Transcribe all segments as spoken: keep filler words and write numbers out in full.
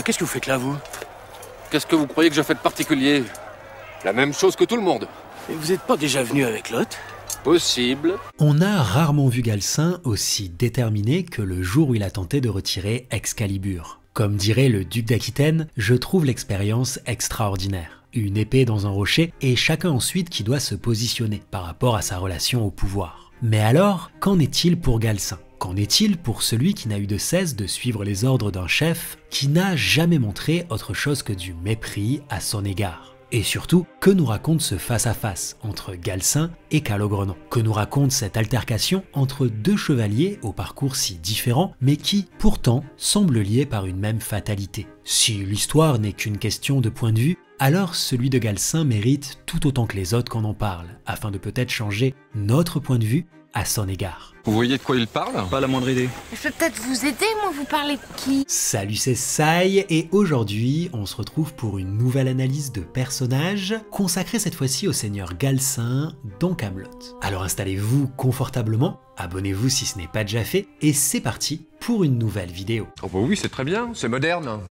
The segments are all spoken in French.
Qu'est-ce que vous faites là, vous? Qu'est-ce que vous croyez que je fais de particulier? La même chose que tout le monde. Et vous n'êtes pas déjà venu avec Lot? Possible. On a rarement vu Galcin aussi déterminé que le jour où il a tenté de retirer Excalibur. Comme dirait le duc d'Aquitaine, je trouve l'expérience extraordinaire. Une épée dans un rocher et chacun ensuite qui doit se positionner par rapport à sa relation au pouvoir. Mais alors, qu'en est-il pour Galcin? Qu'en est-il pour celui qui n'a eu de cesse de suivre les ordres d'un chef qui n'a jamais montré autre chose que du mépris à son égard? Et surtout, que nous raconte ce face-à-face entre Galcin et Calogrenant? Que nous raconte cette altercation entre deux chevaliers au parcours si différents, mais qui, pourtant, semblent liés par une même fatalité? Si l'histoire n'est qu'une question de point de vue, alors celui de Galcin mérite tout autant que les autres qu'on en parle, afin de peut-être changer notre point de vue à son égard. Vous voyez de quoi il parle? Pas la moindre idée. Je peux peut-être vous aider, moi, vous parlez de qui? Salut, c'est Sai, et aujourd'hui, on se retrouve pour une nouvelle analyse de personnages, consacrée cette fois-ci au seigneur Galcin dans Camelot. Alors installez-vous confortablement, abonnez-vous si ce n'est pas déjà fait, et c'est parti pour une nouvelle vidéo. Oh bah oui, c'est très bien, c'est moderne.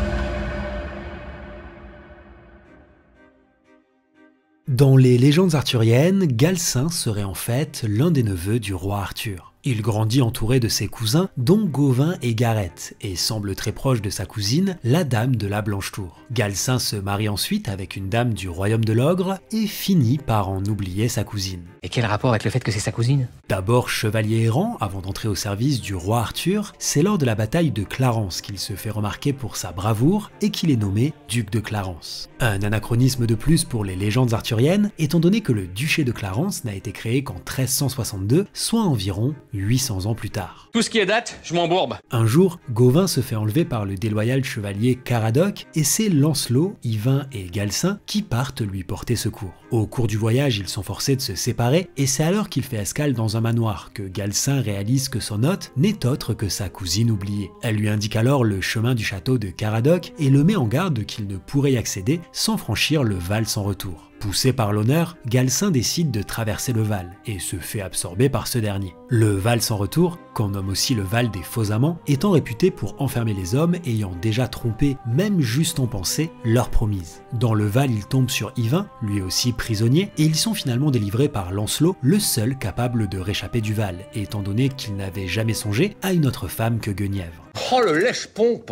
Dans les légendes arthuriennes, Galcin serait en fait l'un des neveux du roi Arthur. Il grandit entouré de ses cousins, dont Gauvin et Gareth, et semble très proche de sa cousine, la dame de la Blanche-Tour. Galcin se marie ensuite avec une dame du royaume de l'Ogre et finit par en oublier sa cousine. Et quel rapport avec le fait que c'est sa cousine? D'abord chevalier errant avant d'entrer au service du roi Arthur, c'est lors de la bataille de Clarence qu'il se fait remarquer pour sa bravoure et qu'il est nommé duc de Clarence. Un anachronisme de plus pour les légendes arthuriennes, étant donné que le duché de Clarence n'a été créé qu'en treize cent soixante-deux, soit environ huit cents ans plus tard. Tout ce qui est date, je m'embourbe. Un jour, Gauvin se fait enlever par le déloyal chevalier Caradoc et c'est Lancelot, Yvain et Galcin qui partent lui porter secours. Au cours du voyage, ils sont forcés de se séparer et c'est alors qu'il fait escale dans un manoir que Galcin réalise que son hôte n'est autre que sa cousine oubliée. Elle lui indique alors le chemin du château de Caradoc et le met en garde qu'il ne pourrait y accéder sans franchir le Val sans retour. Poussé par l'honneur, Galcin décide de traverser le Val et se fait absorber par ce dernier. Le Val sans retour, qu'on nomme aussi le Val des faux amants, étant réputé pour enfermer les hommes ayant déjà trompé, même juste en pensée, leur promise. Dans le Val, ils tombent sur Yvain, lui aussi prisonnier, et ils sont finalement délivrés par Lancelot, le seul capable de réchapper du Val, étant donné qu'il n'avait jamais songé à une autre femme que Guenièvre. Oh le lèche-pompe!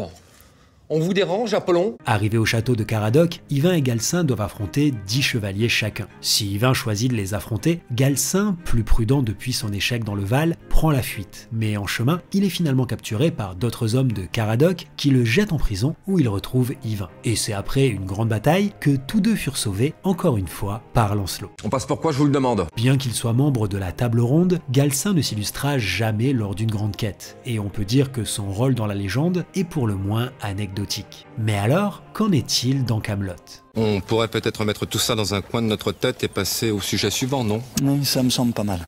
On vous dérange, Apollon? Arrivé au château de Caradoc, Yvain et Galcin doivent affronter dix chevaliers chacun. Si Yvain choisit de les affronter, Galcin, plus prudent depuis son échec dans le Val, prend la fuite. Mais en chemin, il est finalement capturé par d'autres hommes de Caradoc qui le jettent en prison où il retrouve Yvain. Et c'est après une grande bataille que tous deux furent sauvés, encore une fois, par Lancelot. On passe pourquoi, je vous le demande? Bien qu'il soit membre de la table ronde, Galcin ne s'illustra jamais lors d'une grande quête. Et on peut dire que son rôle dans la légende est pour le moins anecdotique. Mais alors, qu'en est-il dans Camelot? On pourrait peut-être mettre tout ça dans un coin de notre tête et passer au sujet suivant, non? Oui, ça me semble pas mal.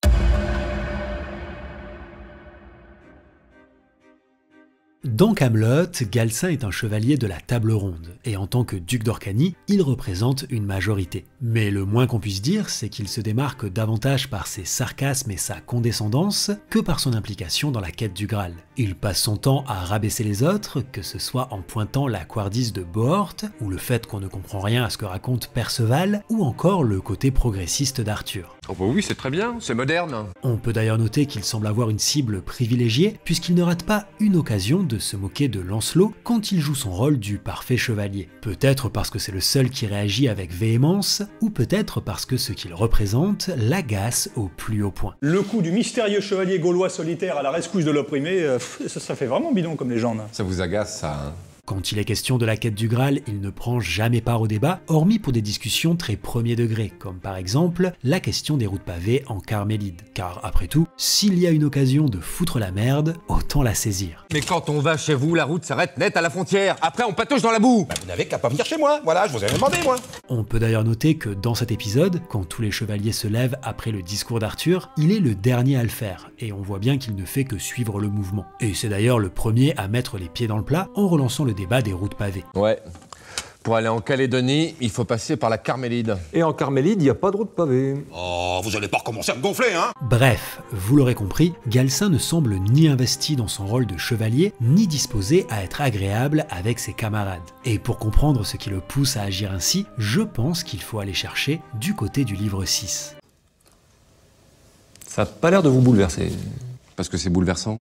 Dans Camelot, Galcin est un chevalier de la table ronde, et en tant que duc d'Orcanie, il représente une majorité. Mais le moins qu'on puisse dire, c'est qu'il se démarque davantage par ses sarcasmes et sa condescendance que par son implication dans la quête du Graal. Il passe son temps à rabaisser les autres, que ce soit en pointant la couardise de Bohort, ou le fait qu'on ne comprend rien à ce que raconte Perceval, ou encore le côté progressiste d'Arthur. Oh bah oui, c'est très bien, c'est moderne. On peut d'ailleurs noter qu'il semble avoir une cible privilégiée, puisqu'il ne rate pas une occasion de se moquer de Lancelot quand il joue son rôle du parfait chevalier. Peut-être parce que c'est le seul qui réagit avec véhémence, ou peut-être parce que ce qu'il représente l'agace au plus haut point. Le coup du mystérieux chevalier gaulois solitaire à la rescousse de l'opprimé, euh, ça, ça fait vraiment bidon comme légende. Ça vous agace, ça, hein? Quand il est question de la quête du Graal, il ne prend jamais part au débat, hormis pour des discussions très premier degré, comme par exemple la question des routes pavées en Carmélide. Car après tout, s'il y a une occasion de foutre la merde, autant la saisir. Mais quand on va chez vous, la route s'arrête net à la frontière. Après, on patauge dans la boue. Bah, vous n'avez qu'à pas venir chez moi. Voilà, je vous avais demandé, moi. On peut d'ailleurs noter que dans cet épisode, quand tous les chevaliers se lèvent après le discours d'Arthur, il est le dernier à le faire, et on voit bien qu'il ne fait que suivre le mouvement. Et c'est d'ailleurs le premier à mettre les pieds dans le plat en relançant le débat des routes pavées. Ouais. Pour aller en Calédonie, il faut passer par la Carmélide. Et en Carmélide, il n'y a pas de route pavée. Oh, vous allez pas recommencer à me gonfler, hein? Bref, vous l'aurez compris, Galcin ne semble ni investi dans son rôle de chevalier, ni disposé à être agréable avec ses camarades. Et pour comprendre ce qui le pousse à agir ainsi, je pense qu'il faut aller chercher du côté du livre six. Ça n'a pas l'air de vous bouleverser. Parce que c'est bouleversant.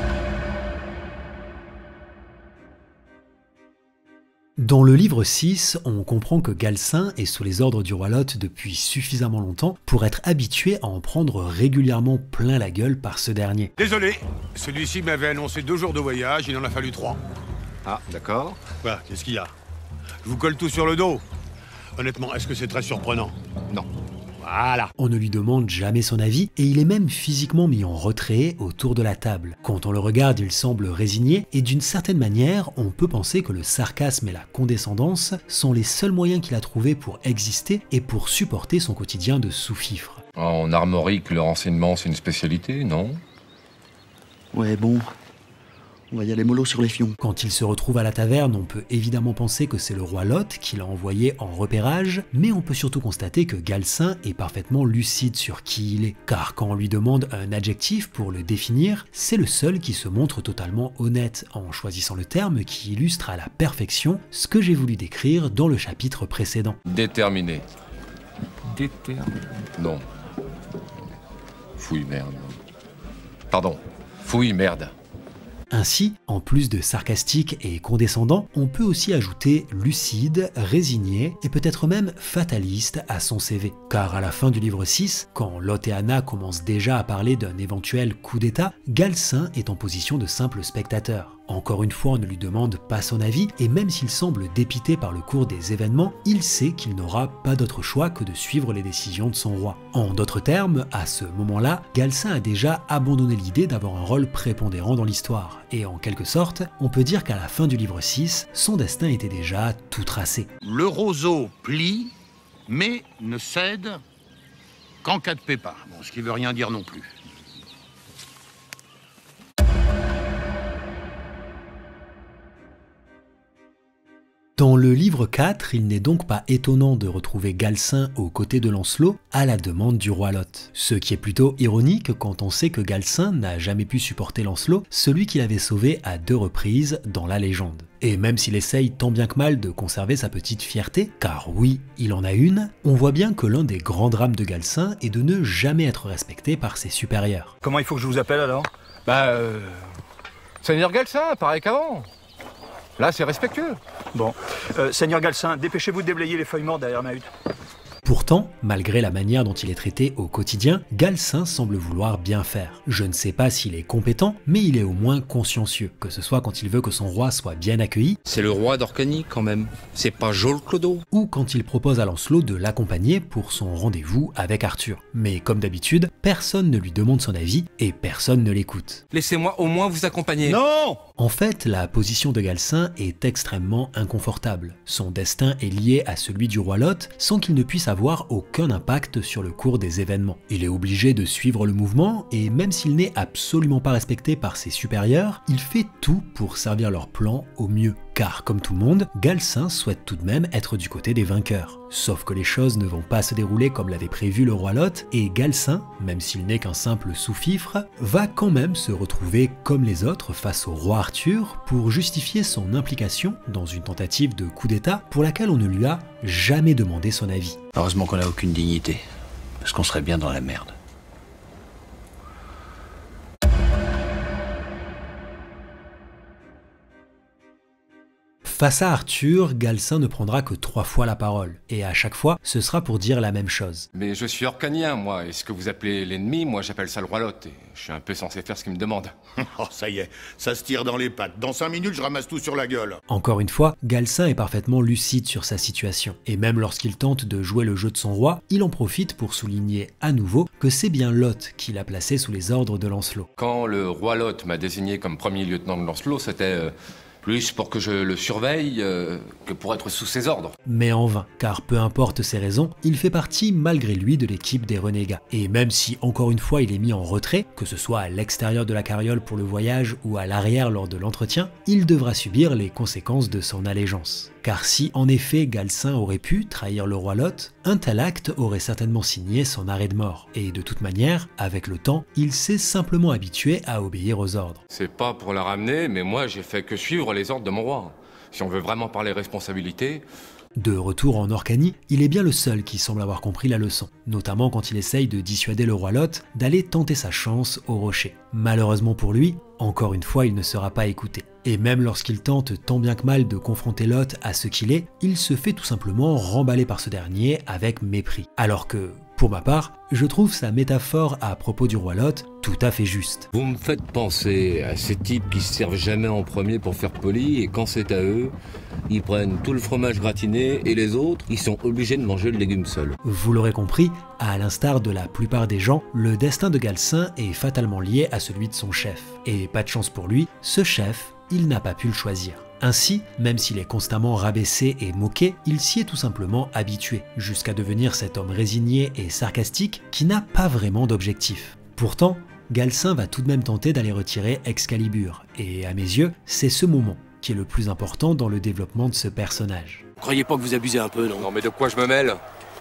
Dans le livre six, on comprend que Galcin est sous les ordres du roi Lot depuis suffisamment longtemps pour être habitué à en prendre régulièrement plein la gueule par ce dernier. Désolé, celui-ci m'avait annoncé deux jours de voyage, il en a fallu trois. Ah, d'accord. Voilà, qu'est-ce qu'il y a? Je vous colle tout sur le dos. Honnêtement, est-ce que c'est très surprenant? Non. Voilà. On ne lui demande jamais son avis et il est même physiquement mis en retrait autour de la table. Quand on le regarde, il semble résigné et d'une certaine manière, on peut penser que le sarcasme et la condescendance sont les seuls moyens qu'il a trouvés pour exister et pour supporter son quotidien de sous-fifre. En armorique, le renseignement, c'est une spécialité, non? Ouais, bon. On va y aller mollo sur les fions. Quand il se retrouve à la taverne, on peut évidemment penser que c'est le roi Lot qui l'a envoyé en repérage, mais on peut surtout constater que Galcin est parfaitement lucide sur qui il est. Car quand on lui demande un adjectif pour le définir, c'est le seul qui se montre totalement honnête en choisissant le terme qui illustre à la perfection ce que j'ai voulu décrire dans le chapitre précédent. Déterminé. Déterminé. Non. Fouille merde. Pardon. Fouille merde. Ainsi, en plus de sarcastique et condescendant, on peut aussi ajouter lucide, résigné et peut-être même fataliste à son C V. Car à la fin du livre six, quand Lot et Anna commencent déjà à parler d'un éventuel coup d'état, Galcin est en position de simple spectateur. Encore une fois, on ne lui demande pas son avis, et même s'il semble dépité par le cours des événements, il sait qu'il n'aura pas d'autre choix que de suivre les décisions de son roi. En d'autres termes, à ce moment-là, Galcin a déjà abandonné l'idée d'avoir un rôle prépondérant dans l'histoire, et en quelque sorte, on peut dire qu'à la fin du livre six, son destin était déjà tout tracé. Le roseau plie, mais ne cède qu'en cas de pépin. Bon, ce qui veut rien dire non plus. Dans le livre quatre, il n'est donc pas étonnant de retrouver Galcin aux côtés de Lancelot à la demande du roi Lot. Ce qui est plutôt ironique quand on sait que Galcin n'a jamais pu supporter Lancelot, celui qu'il avait sauvé à deux reprises dans la légende. Et même s'il essaye tant bien que mal de conserver sa petite fierté, car oui, il en a une, on voit bien que l'un des grands drames de Galcin est de ne jamais être respecté par ses supérieurs. Comment il faut que je vous appelle alors? Bah, euh... Seigneur Galcin, pareil qu'avant. Là, c'est respectueux. Bon. Euh, Seigneur Galcin, dépêchez-vous de déblayer les feuilles mortes derrière ma hutte. Pourtant, malgré la manière dont il est traité au quotidien, Galcin semble vouloir bien faire. Je ne sais pas s'il est compétent, mais il est au moins consciencieux, que ce soit quand il veut que son roi soit bien accueilli, C'est le roi d'Orcanie quand même, c'est pas Jol Clodo. ou quand il propose à Lancelot de l'accompagner pour son rendez-vous avec Arthur. Mais comme d'habitude, personne ne lui demande son avis et personne ne l'écoute. Laissez-moi au moins vous accompagner. Non! En fait, la position de Galcin est extrêmement inconfortable. Son destin est lié à celui du roi Lot sans qu'il ne puisse avoir aucun impact sur le cours des événements. Il est obligé de suivre le mouvement et même s'il n'est absolument pas respecté par ses supérieurs, il fait tout pour servir leur plan au mieux. Car comme tout le monde, Galcin souhaite tout de même être du côté des vainqueurs. Sauf que les choses ne vont pas se dérouler comme l'avait prévu le roi Lot, et Galcin, même s'il n'est qu'un simple sous-fifre, va quand même se retrouver comme les autres face au roi Arthur pour justifier son implication dans une tentative de coup d'état pour laquelle on ne lui a jamais demandé son avis. Heureusement qu'on n'a aucune dignité, parce qu'on serait bien dans la merde. Face à Arthur, Galcin ne prendra que trois fois la parole, et à chaque fois, ce sera pour dire la même chose. Mais je suis orcanien, moi, et ce que vous appelez l'ennemi, moi j'appelle ça le roi Lot, et je suis un peu censé faire ce qu'il me demande. Oh, ça y est, ça se tire dans les pattes. Dans cinq minutes, je ramasse tout sur la gueule. Encore une fois, Galcin est parfaitement lucide sur sa situation, et même lorsqu'il tente de jouer le jeu de son roi, il en profite pour souligner à nouveau que c'est bien Lot qui l'a placé sous les ordres de Lancelot. Quand le roi Lot m'a désigné comme premier lieutenant de Lancelot, c'était... Euh, Plus pour que je le surveille euh, que pour être sous ses ordres. Mais en vain, car peu importe ses raisons, il fait partie malgré lui de l'équipe des renégats. Et même si encore une fois il est mis en retrait, que ce soit à l'extérieur de la carriole pour le voyage ou à l'arrière lors de l'entretien, il devra subir les conséquences de son allégeance. Car si en effet Galcin aurait pu trahir le roi Lot, un tel acte aurait certainement signé son arrêt de mort. Et de toute manière, avec le temps, il s'est simplement habitué à obéir aux ordres. C'est pas pour la ramener, mais moi j'ai fait que suivre les ordres de mon roi. Si on veut vraiment parler responsabilité... De retour en Orcanie, il est bien le seul qui semble avoir compris la leçon, notamment quand il essaye de dissuader le roi Lot d'aller tenter sa chance au rocher. Malheureusement pour lui, encore une fois il ne sera pas écouté. Et même lorsqu'il tente tant bien que mal de confronter Lot à ce qu'il est, il se fait tout simplement remballer par ce dernier avec mépris. Alors que, pour ma part, je trouve sa métaphore à propos du roi Lot tout à fait juste. Vous me faites penser à ces types qui se servent jamais en premier pour faire poli, et quand c'est à eux, ils prennent tout le fromage gratiné et les autres, ils sont obligés de manger le légume seul. Vous l'aurez compris, à l'instar de la plupart des gens, le destin de Galcin est fatalement lié à celui de son chef. Et pas de chance pour lui, ce chef, il n'a pas pu le choisir. Ainsi, même s'il est constamment rabaissé et moqué, il s'y est tout simplement habitué, jusqu'à devenir cet homme résigné et sarcastique qui n'a pas vraiment d'objectif. Pourtant, Galcin va tout de même tenter d'aller retirer Excalibur, et à mes yeux, c'est ce moment qui est le plus important dans le développement de ce personnage. Croyez pas que vous abusez un peu, non? Non mais de quoi je me mêle?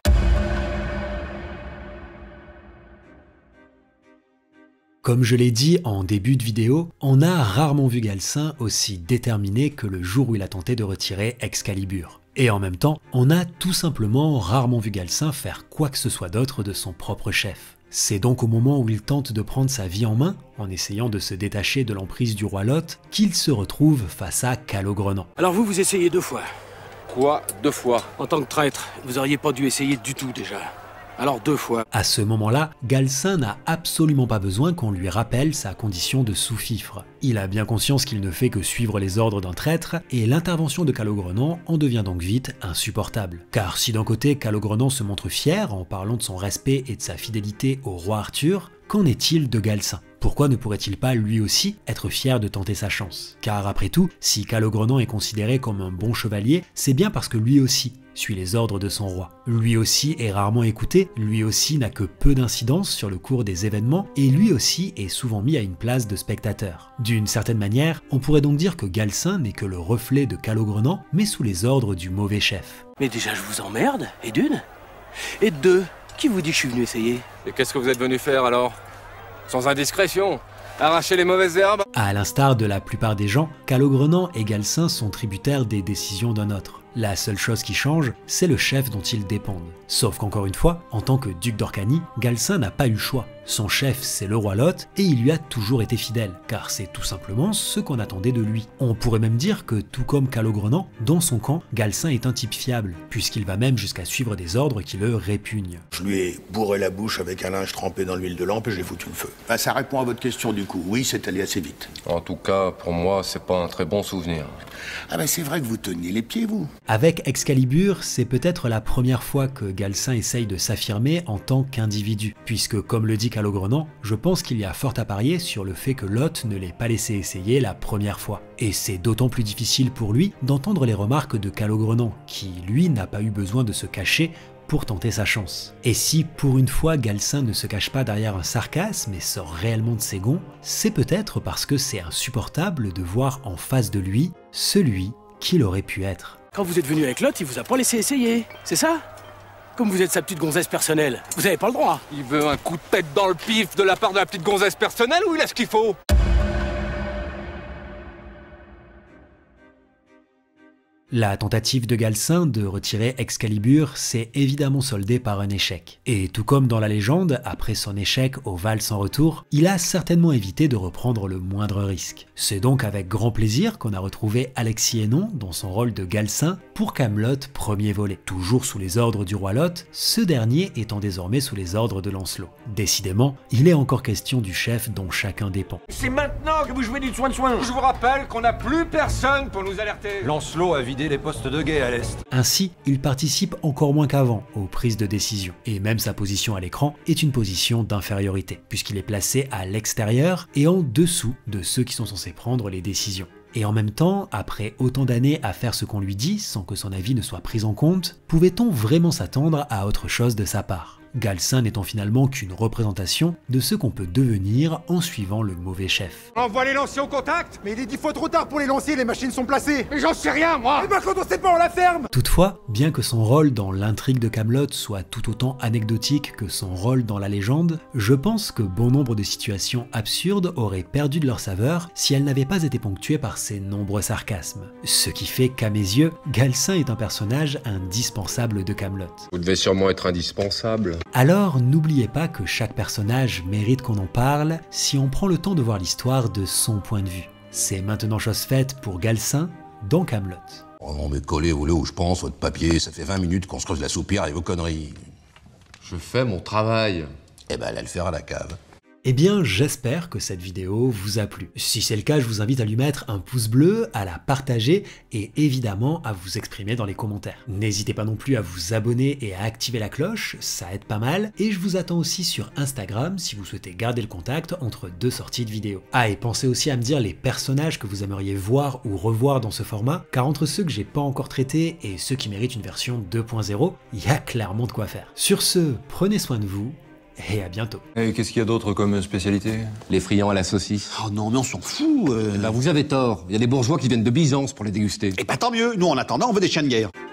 Comme je l'ai dit en début de vidéo, on a rarement vu Galcin aussi déterminé que le jour où il a tenté de retirer Excalibur. Et en même temps, on a tout simplement rarement vu Galcin faire quoi que ce soit d'autre de son propre chef. C'est donc au moment où il tente de prendre sa vie en main, en essayant de se détacher de l'emprise du roi Lot, qu'il se retrouve face à Calogrenant. Alors vous, vous essayez deux fois. Quoi? Deux fois? En tant que traître, vous auriez pas dû essayer du tout déjà. Alors deux fois. À ce moment-là, Galcin n'a absolument pas besoin qu'on lui rappelle sa condition de sous-fifre. Il a bien conscience qu'il ne fait que suivre les ordres d'un traître, et l'intervention de Calogrenant en devient donc vite insupportable. Car si d'un côté Calogrenant se montre fier en parlant de son respect et de sa fidélité au roi Arthur, qu'en est-il de Galcin? Pourquoi ne pourrait-il pas lui aussi être fier de tenter sa chance? Car après tout, si Calogrenant est considéré comme un bon chevalier, c'est bien parce que lui aussi suit les ordres de son roi. Lui aussi est rarement écouté, lui aussi n'a que peu d'incidence sur le cours des événements, et lui aussi est souvent mis à une place de spectateur. D'une certaine manière, on pourrait donc dire que Galcin n'est que le reflet de Calogrenant, mais sous les ordres du mauvais chef. Mais déjà je vous emmerde, et d'une? Et de deux, qui vous dit que je suis venu essayer? Et qu'est-ce que vous êtes venu faire alors? Sans indiscrétion? Arracher les mauvaises herbes? À l'instar de la plupart des gens, Calogrenant et Galcin sont tributaires des décisions d'un autre. La seule chose qui change, c'est le chef dont ils dépendent. Sauf qu'encore une fois, en tant que duc d'Orcanie, Galcin n'a pas eu le choix. Son chef, c'est le roi Lot, et il lui a toujours été fidèle, car c'est tout simplement ce qu'on attendait de lui. On pourrait même dire que, tout comme Calogrenant, dans son camp, Galcin est un type fiable, puisqu'il va même jusqu'à suivre des ordres qui le répugnent. Je lui ai bourré la bouche avec un linge trempé dans l'huile de lampe et j'ai foutu le feu. Bah, ça répond à votre question du coup. Oui, c'est allé assez vite. En tout cas, pour moi, c'est pas un très bon souvenir. Ah bah c'est vrai que vous teniez les pieds, vous. Avec Excalibur, c'est peut-être la première fois que Galcin essaye de s'affirmer en tant qu'individu, puisque comme le dit Calogrenant, je pense qu'il y a fort à parier sur le fait que Lot ne l'ait pas laissé essayer la première fois. Et c'est d'autant plus difficile pour lui d'entendre les remarques de Calogrenant, qui lui n'a pas eu besoin de se cacher pour tenter sa chance. Et si pour une fois Galcin ne se cache pas derrière un sarcasme et sort réellement de ses gonds, c'est peut-être parce que c'est insupportable de voir en face de lui celui qu'il aurait pu être. Quand vous êtes venu avec Lot, il vous a pas laissé essayer, c'est ça? Comme vous êtes sa petite gonzesse personnelle, vous avez pas le droit. Il veut un coup de tête dans le pif de la part de la petite gonzesse personnelle ou il a ce qu'il faut? La tentative de Galcin de retirer Excalibur s'est évidemment soldée par un échec. Et tout comme dans la légende, après son échec au Val sans retour, il a certainement évité de reprendre le moindre risque. C'est donc avec grand plaisir qu'on a retrouvé Alexis Hénon dans son rôle de Galcin pour Camelot premier volet. Toujours sous les ordres du roi Lot, ce dernier étant désormais sous les ordres de Lancelot. Décidément, il est encore question du chef dont chacun dépend. C'est maintenant que vous jouez du soin de soin. Je vous rappelle qu'on n'a plus personne pour nous alerter. Lancelot a vidé les postes de guet à l'est. Ainsi, il participe encore moins qu'avant aux prises de décision. Et même sa position à l'écran est une position d'infériorité, puisqu'il est placé à l'extérieur et en dessous de ceux qui sont censés prendre les décisions. Et en même temps, après autant d'années à faire ce qu'on lui dit sans que son avis ne soit pris en compte, pouvait-on vraiment s'attendre à autre chose de sa part ? Galcin n'étant finalement qu'une représentation de ce qu'on peut devenir en suivant le mauvais chef. On voit les lancer au contact. Mais il est dix fois trop tard pour les lancer, les machines sont placées. Mais j'en sais rien, moi. Eh ben quand on sait pas, on la ferme. Toutefois, bien que son rôle dans l'intrigue de Kaamelott soit tout autant anecdotique que son rôle dans la légende, je pense que bon nombre de situations absurdes auraient perdu de leur saveur si elles n'avaient pas été ponctuées par ses nombreux sarcasmes. Ce qui fait qu'à mes yeux, Galcin est un personnage indispensable de Kaamelott. Vous devez sûrement être indispensable. Alors n'oubliez pas que chaque personnage mérite qu'on en parle si on prend le temps de voir l'histoire de son point de vue. C'est maintenant chose faite pour Galcin dans Kaamelott. Oh non mais collez-vous là où je pense, votre papier, ça fait vingt minutes qu'on se creuse la soupière et vos conneries. Je fais mon travail. Eh ben allez le faire à la cave. Eh bien, j'espère que cette vidéo vous a plu. Si c'est le cas, je vous invite à lui mettre un pouce bleu, à la partager et évidemment à vous exprimer dans les commentaires. N'hésitez pas non plus à vous abonner et à activer la cloche, ça aide pas mal. Et je vous attends aussi sur Instagram si vous souhaitez garder le contact entre deux sorties de vidéos. Ah, et pensez aussi à me dire les personnages que vous aimeriez voir ou revoir dans ce format, car entre ceux que j'ai pas encore traités et ceux qui méritent une version deux point zéro, il y a clairement de quoi faire. Sur ce, prenez soin de vous, et à bientôt. Et qu'est-ce qu'il y a d'autre comme spécialité? Les friands à la saucisse. Oh non, mais on s'en fout. Euh... Ben vous avez tort. Il y a des bourgeois qui viennent de Byzance pour les déguster. Et bah tant mieux. Nous, en attendant, on veut des chiens de guerre.